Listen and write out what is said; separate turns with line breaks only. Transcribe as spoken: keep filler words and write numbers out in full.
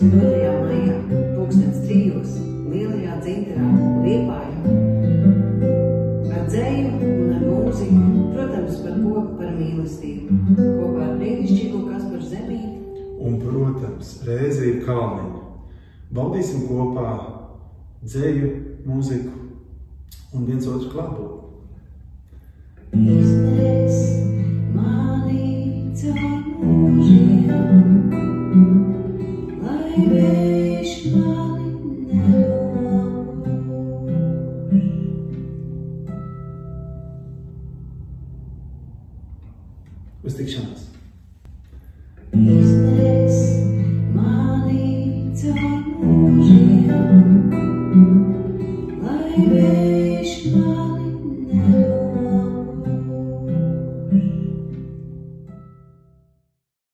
divdesmit otrajā maijā, pulkstens trijos, Lielajā dzintarā, Liepājā. Ar dzēju un ar mūziku, protams, par koku par mīlestību, kopā ar brīnišķīgo Kasparu Zemīti.
Un, protams, reize ir kalniņa. Baudīsim kopā dzēju, mūziku un viens otru klātbūt.
Iznes mani caur mūžiem, lai vējš mani nelauž.
Uz tikšanās!